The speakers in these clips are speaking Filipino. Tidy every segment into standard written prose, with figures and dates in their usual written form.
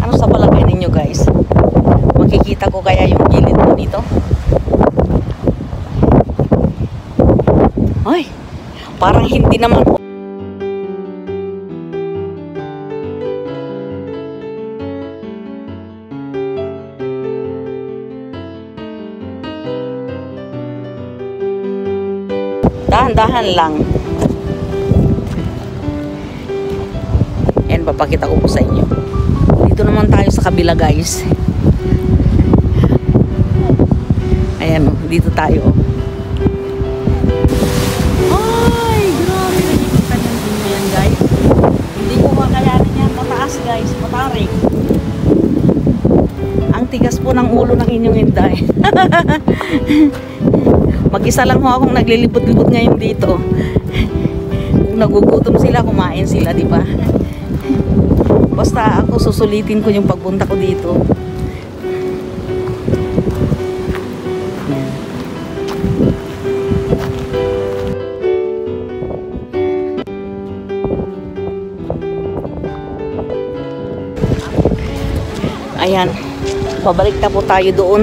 Ano sa palagay ninyo guys? Makikita ko kaya yung gilid ko dito? Ay, parang hindi naman. Dahan-dahan lang. Yan, papakita ko po sa inyo. Dito naman tayo sa kabila guys. Ayan o, dito tayo. Ay, grabe. Nakikita niyan din yan guys. Hindi ko makayanin yan. Mataas guys, matarik. Ang tigas po ng ulo ng inyong Inday. Mag-isa lang ho akong naglilibot-libot ngayon dito. Kung nagugutom sila, kumain sila, di ba? Basta ako susulitin ko yung pagpunta ko dito. Ayan. Pabalik na po tayo doon.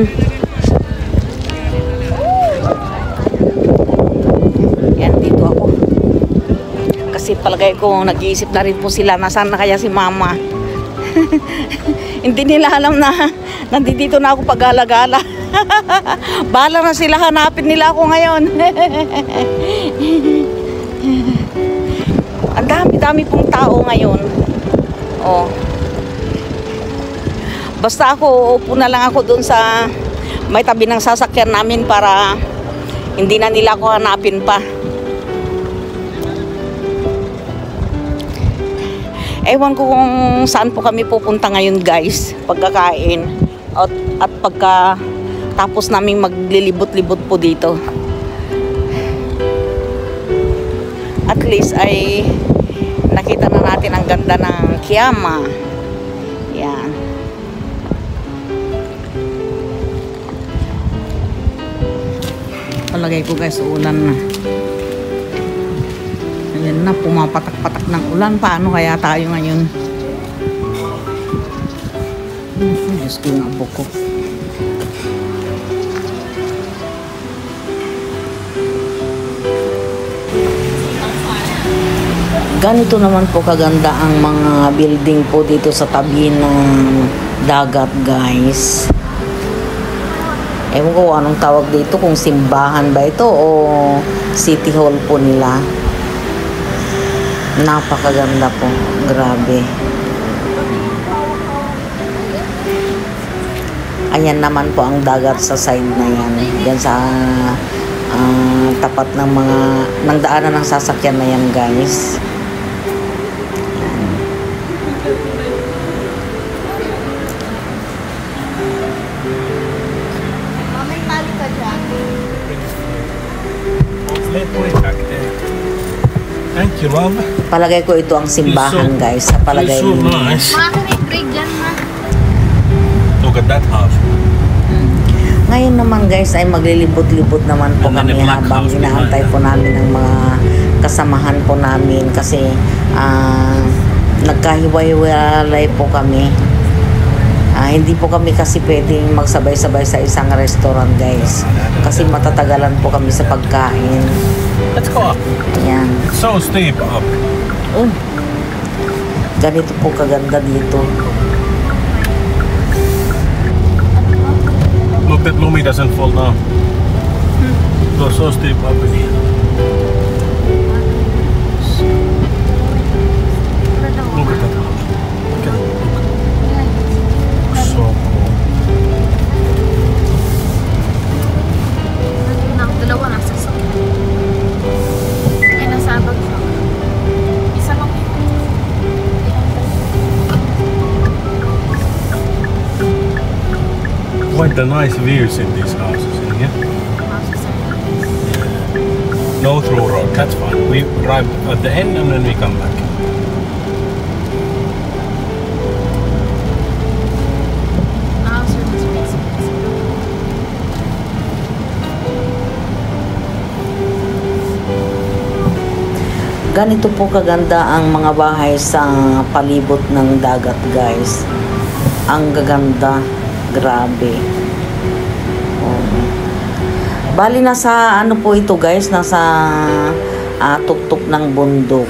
Kasi palagay ko, nag-iisip na rin po sila, nasaan na kaya si mama. Hindi nila alam na nandito na ako pag-alagala. Bahala na sila, hanapin nila ako ngayon. Ang dami-dami pong tao ngayon. Oh. Basta ako, upo na lang ako dun sa may tabi ng sasakyan namin para hindi na nila ako hanapin pa. Ewan ko kung saan po kami pupunta ngayon guys, pagkakain at pagka tapos naming maglilibot-libot po dito. At least ay nakita na natin ang ganda ng Kiama. Yan. Palagay ko guys, ulan na. Ayan na, pumapatak-patak ng ulan. Paano kaya tayo ngayon? Diyos ko, nga po ko. Ganito naman po kaganda ang mga building po dito sa tabi ng dagat guys. Ewan ko anong tawag dito, kung simbahan ba ito o city hall po nila. Napakaganda po. Grabe. Ayan naman po ang dagat sa side na yan. Yan sa tapat ng mga ng daanan ng sasakyan na yan guys. May tali ka dyan. Thank you, love. Palagay ko ito ang simbahan guys. Sa palagay so ninyo. Nice. Makaka-break dyan ma. Look at that house. Ngayon naman guys ay maglilibot-libot naman po kami habang inaantay po namin ang mga kasamahan po namin kasi nagkahiwa-hiwalay po kami. Hindi po kami kasi pwedeng magsabay-sabay sa isang restaurant guys kasi matatagalan po kami sa pagkain. Let's go up. Ayan. So steep up. Ganito po kaganda dito. Look, that lumi doesn't fall down. Go so steep up in here. Look at that house. Look at it. Look. So cool. Dalawa na sasakyan. Ay, nasabag siya. Isa lang. Quite the nice views in these houses in here. No through road, that's fine. We arrive at the end and then we come back. Ganito po kaganda ang mga bahay sa palibot ng dagat guys. Ang gaganda. Grabe. Oh. Bali nasa ano po ito guys, nasa tuktok ng bundok.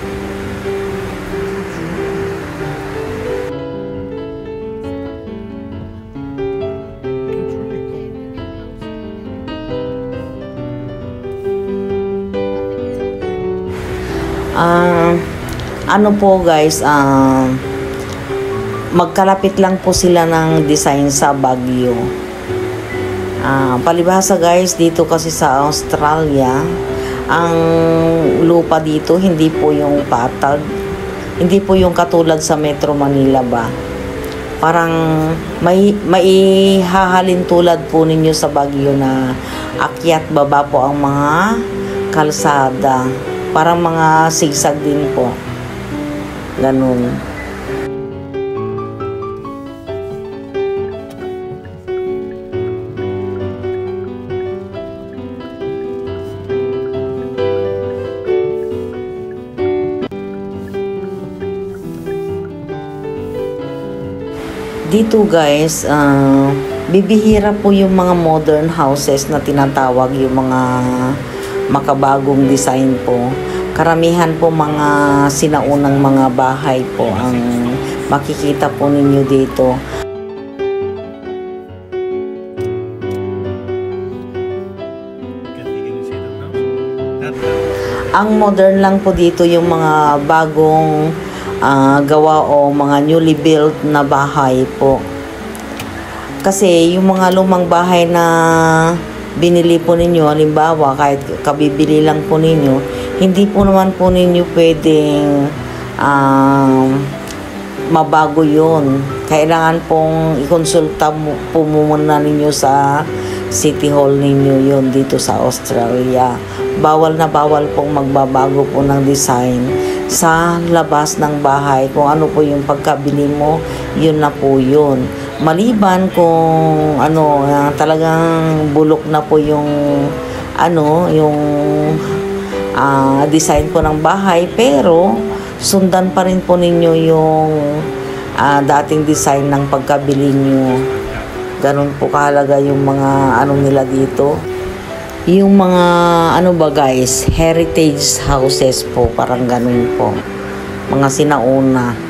Ano po guys, magkalapit lang po sila ng design sa Baguio. Palibhasa guys, dito kasi sa Australia, ang lupa dito hindi po yung patag, hindi po yung katulad sa Metro Manila ba. Parang may hahalin tulad po ninyo sa Baguio na akyat baba po ang mga kalsada. Parang mga sigsag din po. Ganun. Dito guys, bibihira po yung mga modern houses na tinatawag, yung mga makabagong design po. Karamihan po mga sinaunang mga bahay po ang makikita po ninyo dito. Ang modern lang po dito yung mga bagong gawa o mga newly built na bahay po. Kasi yung mga lumang bahay na binili po ninyo, halimbawa kahit kabibili lang po ninyo, hindi po naman po ninyo pwedeng mabago yun. Kailangan pong ikonsulta po muna ninyo sa City Hall ninyo yun dito sa Australia. Bawal na bawal pong magbabago po ng design sa labas ng bahay. Kung ano po yung pagkabili mo, yun na po yun. Maliban kung talagang bulok na po yung design po ng bahay, pero sundan pa rin po ninyo yung dating design ng pagkabili nyo. Ganun po kahalaga yung mga nila dito. Yung mga guys, heritage houses po, parang ganun po. Mga sinauna.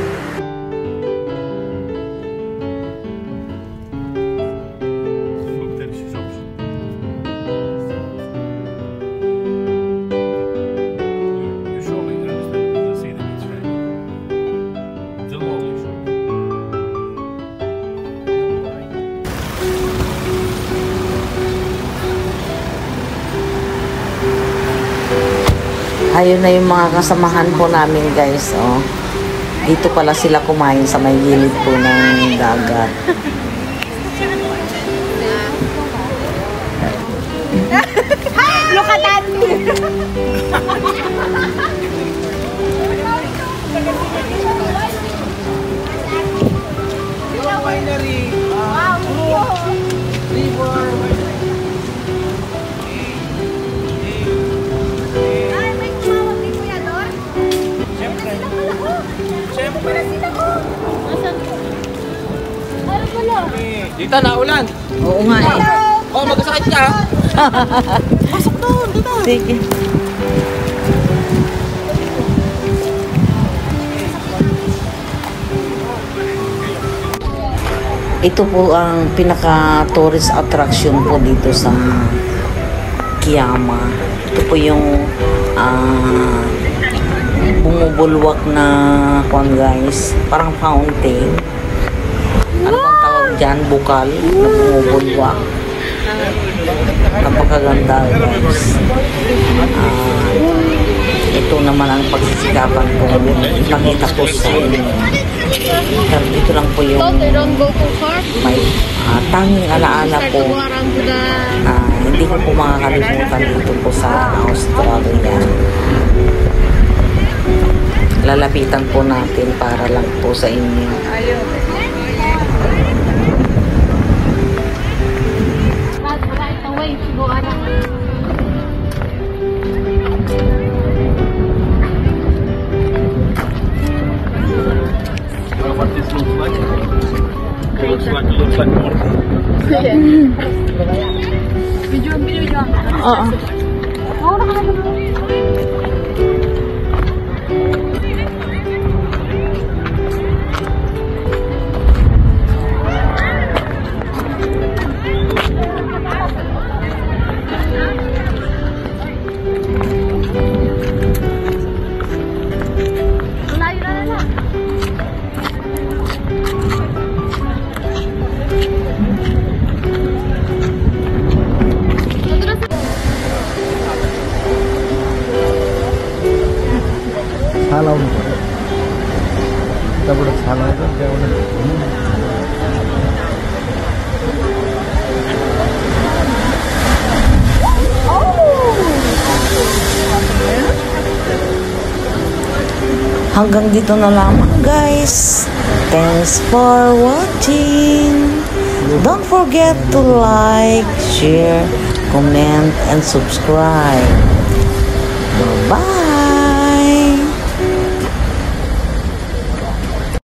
Ayun na yung mga kasamahan po namin guys. Oh. Dito pala sila kumain sa may gilid po ng dagat. Look at that! Dito na ulan. Oo nga eh. Oh, magkasakit ka. Pasok doon, dito. Sige. Ito po ang pinaka-tourist attraction po dito sa Kiama. Ito po yung bumubulwak na guys. Parang fountain. Ano bang tawag dyan? Bukal na bumubulwak. Napakaganda guys. Ito naman ang pagsisikapan ko nakita ko sa inyo. Ito lang po yung may tanging alaala po hindi ko po makakalimutan dito po sa Australia. Lalapitan po natin para lang po sa inyo. What this looks like? looks like more. Video. Oo. Layo na. छाला आउनु पर्यो यताबाट छाला आउँछ त्यहाँबाट Hanggang dito na lamang guys. Thanks for watching. Don't forget to like, share, comment, and subscribe. Bye-bye.